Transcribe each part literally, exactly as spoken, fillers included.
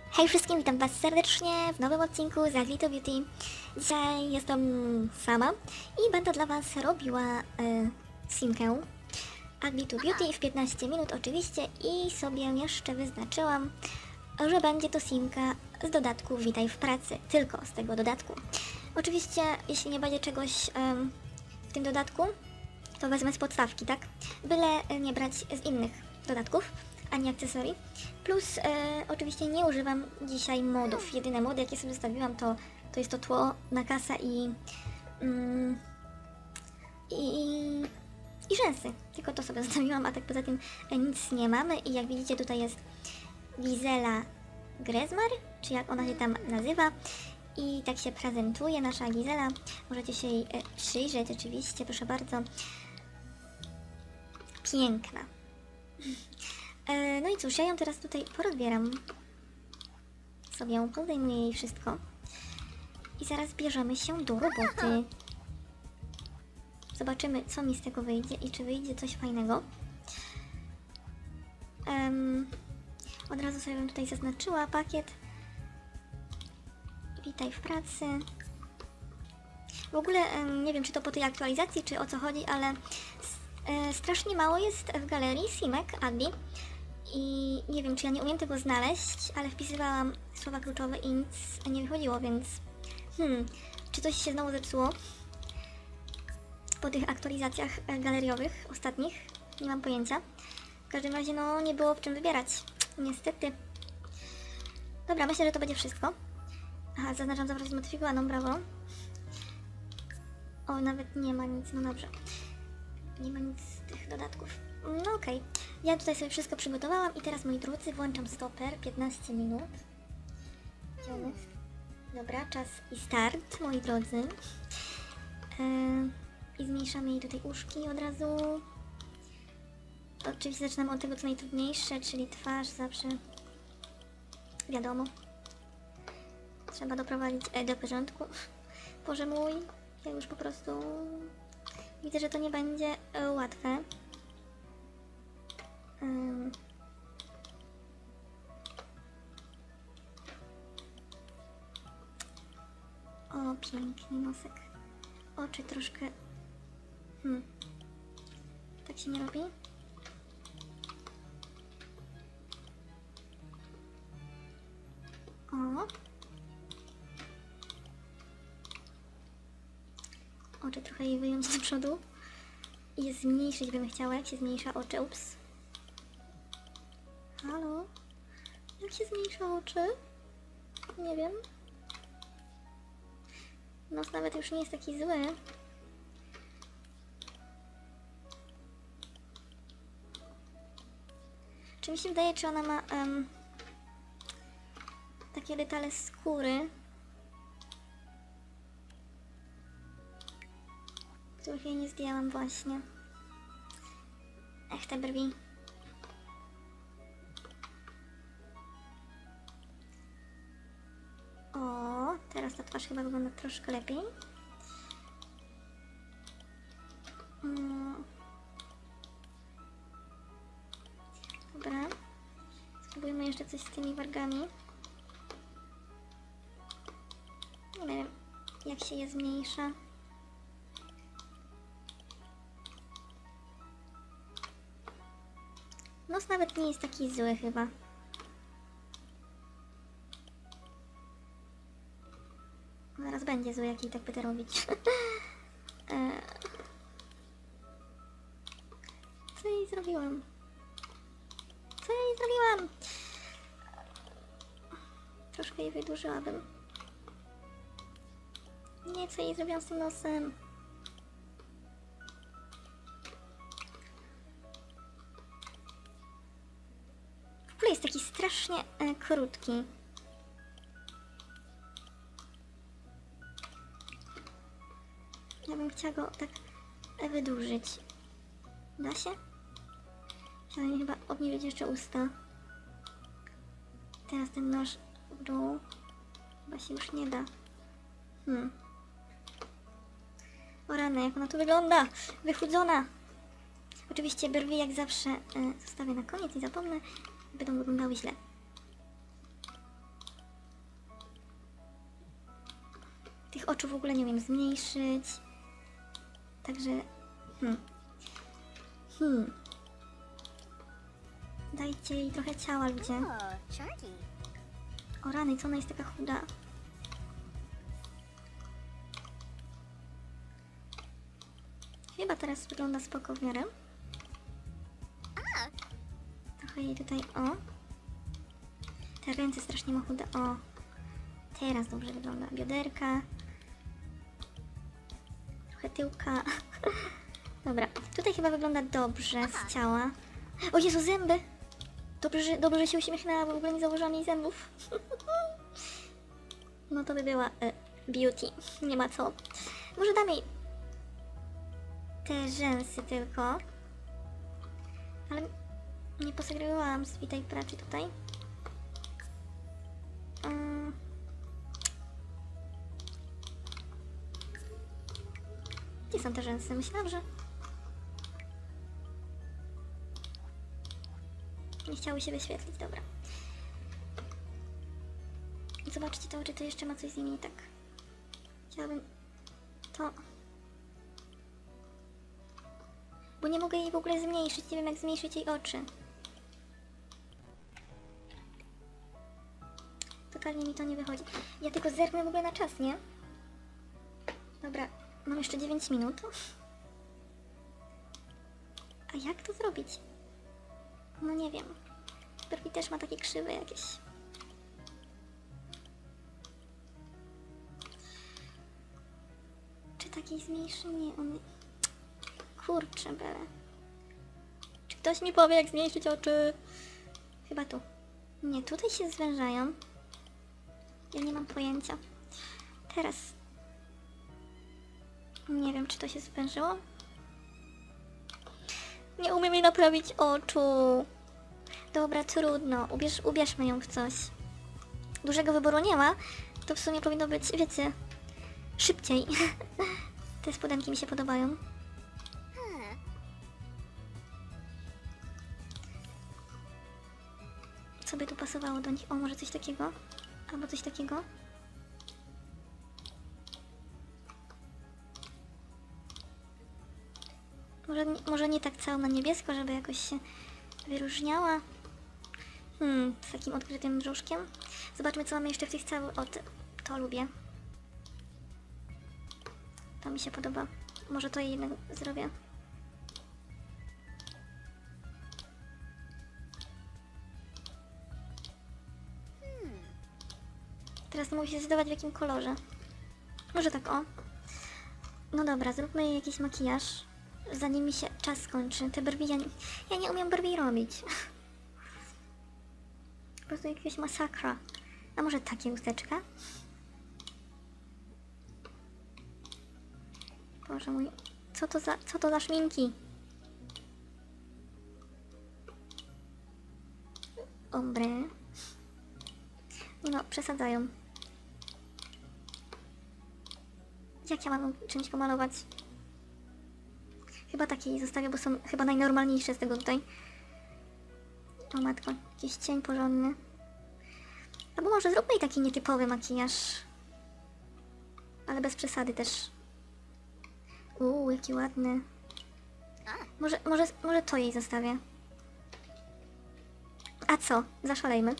Hej wszystkim, witam was serdecznie w nowym odcinku z Ugly to Beauty. Dzisiaj jestem sama i będę dla was robiła e, simkę Ugly to Beauty w piętnaście minut oczywiście i sobie jeszcze wyznaczyłam, że będzie to simka z dodatku Witaj w pracy, tylko z tego dodatku. Oczywiście jeśli nie będzie czegoś e, w tym dodatku, to wezmę z podstawki, tak? Byle nie brać z innych dodatków ani akcesorii. Plus e, oczywiście nie używam dzisiaj modów. Jedyne mody jakie sobie zostawiłam to, to jest to tło na kasa i, mm, i, i rzęsy. Tylko to sobie zostawiłam, a tak poza tym e, nic nie mamy. I jak widzicie tutaj jest Gizela Grezmar, czy jak ona się tam nazywa. I tak się prezentuje nasza Gizela. Możecie się jej e, przyjrzeć oczywiście, proszę bardzo. Piękna. No i cóż, ja ją teraz tutaj porozbieram. Sobie ją podejmuję jej wszystko. I zaraz bierzemy się do roboty. Zobaczymy, co mi z tego wyjdzie i czy wyjdzie coś fajnego. Um, od razu sobie bym tutaj zaznaczyła pakiet. Witaj w pracy. W ogóle um, nie wiem, czy to po tej aktualizacji, czy o co chodzi, ale e, strasznie mało jest w galerii simek Ugly. I nie wiem, czy ja nie umiem tego znaleźć, ale wpisywałam słowa kluczowe i nic nie wychodziło, więc... Hmm, czy coś się znowu zepsuło po tych aktualizacjach galeriowych ostatnich? Nie mam pojęcia. W każdym razie, no, nie było w czym wybierać. Niestety. Dobra, myślę, że to będzie wszystko. Aha, zaznaczam zawartość zmodyfikowaną, brawo. O, nawet nie ma nic, no dobrze. Nie ma nic z tych dodatków. No okej. Okay. Ja tutaj sobie wszystko przygotowałam i teraz, moi drodzy, włączam stoper, piętnaście minut. Idziemy. Dobra, czas i start, moi drodzy. Yy, I zmniejszamy jej tutaj uszki od razu. Oczywiście zaczynamy od tego, co najtrudniejsze, czyli twarz zawsze. Wiadomo. Trzeba doprowadzić e, do porządku. Boże mój, ja już po prostu widzę, że to nie będzie e, łatwe. Um. O, piękny nosek. Oczy troszkę... Hmm. Tak się nie robi? O. Oczy trochę jej wyjąć do przodu. I je zmniejszyć bym chciała, jak się zmniejsza oczy. Ups. Halo? Jak się zmniejsza oczy? Nie wiem. Nos nawet już nie jest taki zły. Czy mi się wydaje, czy ona ma um, takie detale skóry, których jej nie zdjęłam właśnie. Ech, te brwi. O, teraz ta twarz chyba wygląda troszkę lepiej. Mm. Dobra. Spróbujmy jeszcze coś z tymi wargami. Nie wiem, jak się je zmniejsza. Nos nawet nie jest taki zły chyba. Zaraz będzie zły, jak jej tak będę robić. e... Co jej zrobiłam? Co jej zrobiłam? Troszkę jej wydłużyłabym. Nie, co jej zrobiłam z tym nosem? W ogóle jest taki strasznie e, krótki. Ja bym chciała go tak wydłużyć. Da się? Chciałam chyba obniżyć jeszcze usta. Teraz ten nóż w dół. Chyba się już nie da. Hmm. O rany, jak ona tu wygląda! Wychudzona! Oczywiście brwi jak zawsze e, zostawię na koniec, nie zapomnę. Będą wyglądały źle. Tych oczu w ogóle nie umiem zmniejszyć. Także... Hmm. Hmm. Dajcie jej trochę ciała, ludzie. Oh, Sharky. O rany, co ona jest taka chuda? Chyba teraz wygląda spoko w miarę. Ah, Trochę jej tutaj, o. Te ręce strasznie ma chude, o. Teraz dobrze wygląda. Bioderka. Trochę tyłka. Dobra, tutaj chyba wygląda dobrze z ciała. O Jezu, zęby! Dobrze, że, dobrze, że się uśmiechnęła, bo w ogóle nie założyłam jej zębów. No to by była e, beauty. Nie ma co. Może dam jej te rzęsy tylko. Ale nie posegregowałam z tej pracy tutaj. Um. Gdzie są te rzęsy? Myślałam, że... Nie chciały się wyświetlić, dobra. Zobaczcie to, czy to jeszcze ma coś z nimi nie tak. Chciałabym to... Bo nie mogę jej w ogóle zmniejszyć, nie wiem jak zmniejszyć jej oczy. Totalnie mi to nie wychodzi. Ja tylko zerknę w ogóle na czas, nie? Dobra, mam jeszcze dziewięć minut. A jak to zrobić? No nie wiem. Barbie też ma takie krzywe jakieś. Czy takiej zmniejszy? Nie, on... Kurczę, bele. Czy ktoś mi powie, jak zmniejszyć oczy? Chyba tu. Nie, tutaj się zwężają. Ja nie mam pojęcia. Teraz. Nie wiem, czy to się zwężyło. Nie umiem jej naprawić oczu. Dobra, trudno. Ubierz, ubierzmy ją w coś. Dużego wyboru nie ma. To w sumie powinno być, wiecie, szybciej. Te spodenki mi się podobają. huh. Co by tu pasowało do nich? O, może coś takiego? Albo coś takiego? Może, może nie tak całą na niebiesko, żeby jakoś się wyróżniała. Hmm, z takim odkrytym brzuszkiem. Zobaczmy, co mamy jeszcze w tych całych... O, to, to lubię. To mi się podoba. Może to jej jednak zrobię. Teraz nie mogę się zdecydować, w jakim kolorze. Może tak, o. No dobra, zróbmy jej jakiś makijaż, zanim mi się czas skończy. Te brwi, ja nie, ja nie umiem brwi robić. Po prostu jakieś masakra. A może takie usteczka? Boże mój, co to za, co to za szminki? Ombre. No, przesadzają. Jak ja mam czymś pomalować? Chyba takie jej zostawię, bo są chyba najnormalniejsze z tego tutaj. O matko, jakiś cień porządny. Albo może zróbmy jej taki nietypowy makijaż. Ale bez przesady też. Uuu, jaki ładny. Może, może, może to jej zostawię. A co? Zaszalejmy.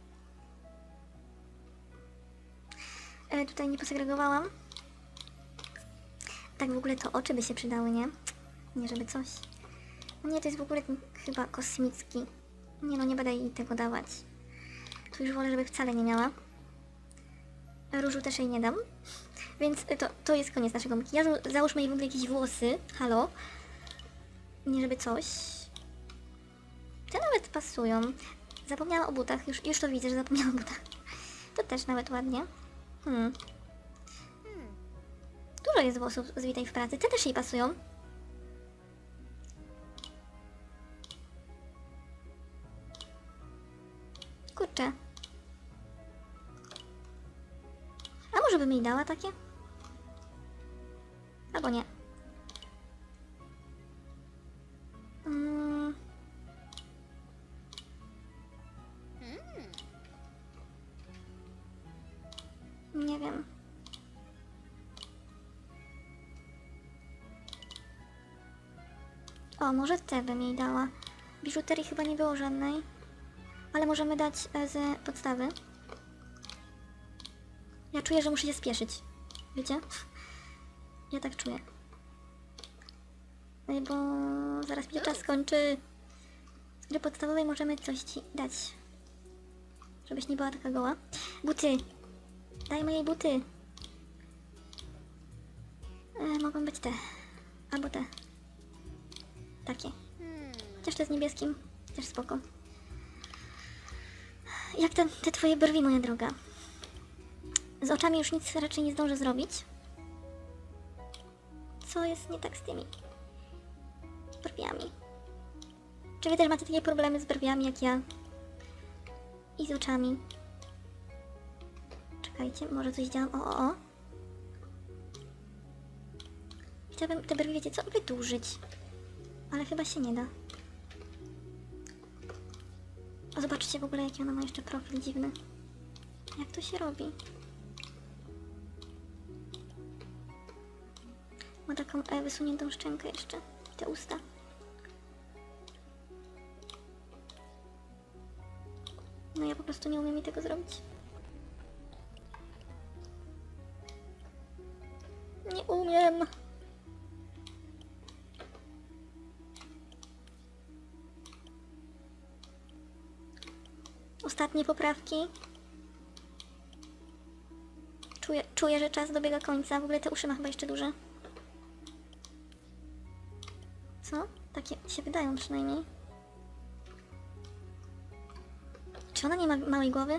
E, tutaj nie posegregowałam. Tak w ogóle to oczy by się przydały, nie? Nie, żeby coś. No nie, to jest w ogóle ten chyba kosmicki. Nie no, nie będę jej tego dawać. Tu już wolę, żeby wcale nie miała. Różu też jej nie dam. Więc to, to jest koniec naszego makijażu. Załóżmy jej w ogóle jakieś włosy. Halo? Nie, żeby coś. Te nawet pasują. Zapomniałam o butach. Już, już to widzę, że zapomniałam o butach. To też nawet ładnie. Hmm. Dużo jest włosów z Witaj w pracy. Te też jej pasują. Kurczę. A może bym jej dała takie? Albo nie. Mm. Nie wiem. O, może te bym jej dała. Biżuterii chyba nie było żadnej. Ale możemy dać e, z podstawy. Ja czuję, że muszę się spieszyć. Wiecie? Ja tak czuję. No i bo zaraz mi się czas skończy. Z gry podstawowej możemy coś ci dać. Żebyś nie była taka goła. Buty. Dajmy jej buty. E, mogą być te. Albo te. Takie. Hmm. Chociaż te z niebieskim. Też spoko. Jak te, te twoje brwi, moja droga? Z oczami już nic raczej nie zdążę zrobić. Co jest nie tak z tymi brwiami? Czy wy też macie takie problemy z brwiami jak ja? I z oczami? Czekajcie, może coś działam. O, o, o. Chciałabym te brwi, wiecie co? Wydłużyć. Ale chyba się nie da. O, zobaczcie w ogóle, jaki ona ma jeszcze profil dziwny. Jak to się robi? Ma taką e, wysuniętą szczękę jeszcze. I te usta. No ja po prostu nie umiem mi tego zrobić. Nie umiem. Ostatnie poprawki. Czuję, czuję, że czas dobiega końca. W ogóle te uszy ma chyba jeszcze duże. Co? Takie się wydają przynajmniej. Czy ona nie ma małej głowy?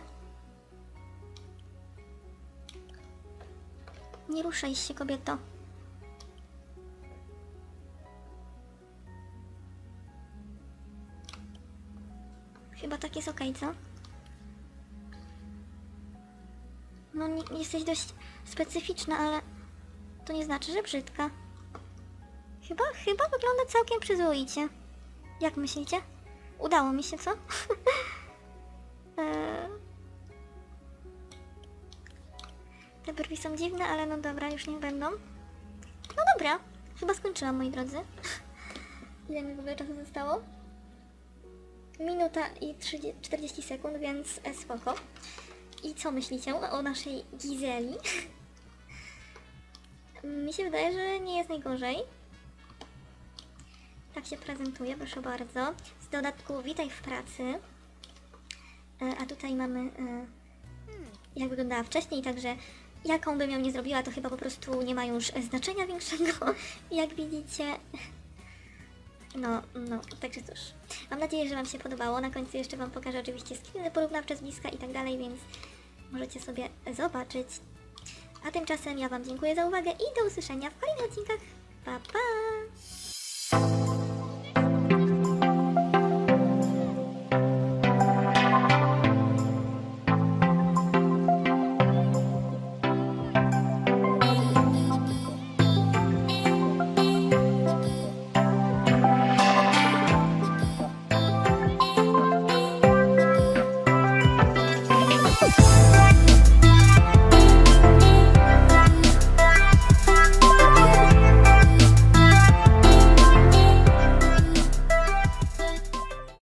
Nie ruszaj się, kobieto. Chyba tak jest okej, co? No, nie, jesteś dość specyficzna, ale to nie znaczy, że brzydka. Chyba, chyba wygląda całkiem przyzwoicie. Jak myślicie? Udało mi się, co? eee... Te brwi są dziwne, ale no dobra, już niech będą. No dobra, chyba skończyłam, moi drodzy. Ile mi w ogóle czasu zostało? Minuta i czterdzieści sekund, więc e, spoko. I co myślicie o naszej Gizeli? Mi się wydaje, że nie jest najgorzej. Tak się prezentuje, proszę bardzo. Z dodatku witaj w pracy. E, a tutaj mamy e, jak wyglądała wcześniej, także jaką bym ją nie zrobiła, to chyba po prostu nie ma już znaczenia większego. Jak widzicie. No, no, także cóż. Mam nadzieję, że wam się podobało. Na końcu jeszcze wam pokażę oczywiście screeny porównawcze z bliska i tak dalej, więc możecie sobie zobaczyć. A tymczasem ja wam dziękuję za uwagę i do usłyszenia w kolejnych odcinkach. Pa, pa!